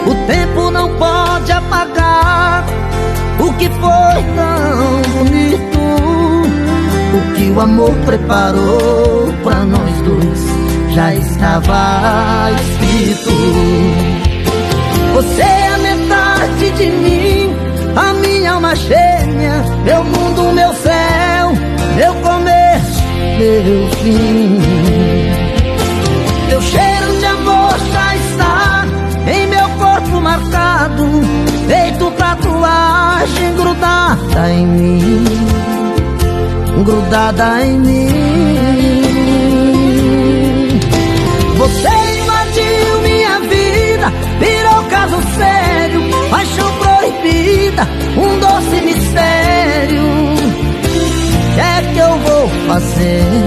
O tempo não pode apagar o que foi tão bonito, o que o amor preparou pra nós dois já estava escrito. Você é metade de mim, a minha alma gêmea, meu mundo, meu céu, meu começo, meu fim. Teu cheiro de amor já está em meu corpo marcado, feito tatuagem grudada em mim, grudada em mim. Você invadiu minha vida, virou caso sério, paixão proibida, um doce mistério. O que é que eu vou fazer